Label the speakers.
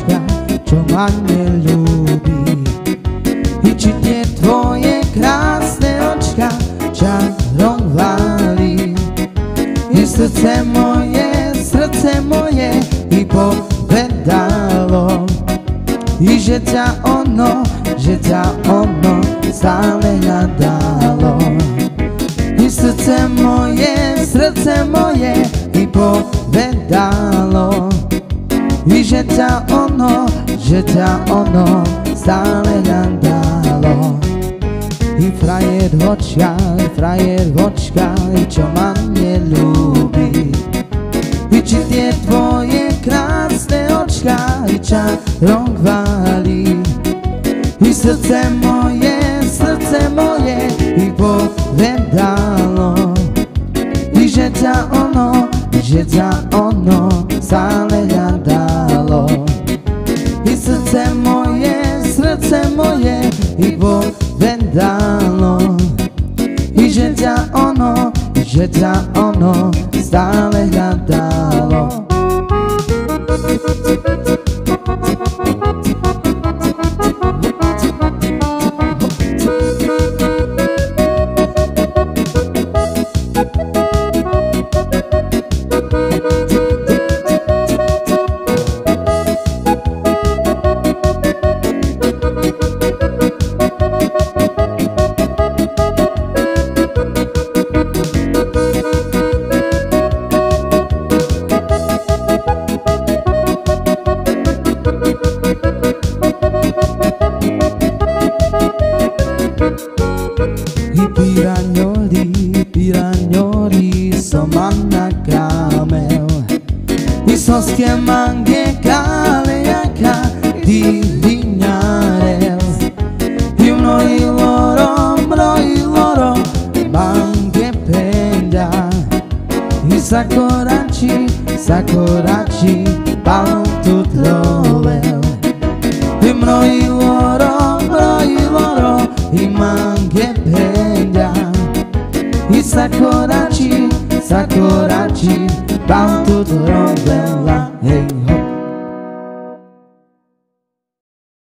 Speaker 1: dvočka, čo ma neľúbi. I či tie tvoje krásne očka čarom váli. I srdce moje i povedalo, i že ťa ono stále hľadalo. I srdce moje i povedalo, i že ťa ono stále hľadalo. I frajer vočka, čo ma neľúbi. I či tie tvoje krásne očka i čarom chváli. I srdce moje i povedalo, i že ťa ono stále hľadalo. I srdce moje i povedalo, i že ťa ono stále hľadalo. Piragnoli somana camel, i soschie manghe caleaca di vignarel, i mnoi loro manghe penda, i sacoraci paltu trovel, i mnoi loro i manghe penda, i sacoraci paltu trovel.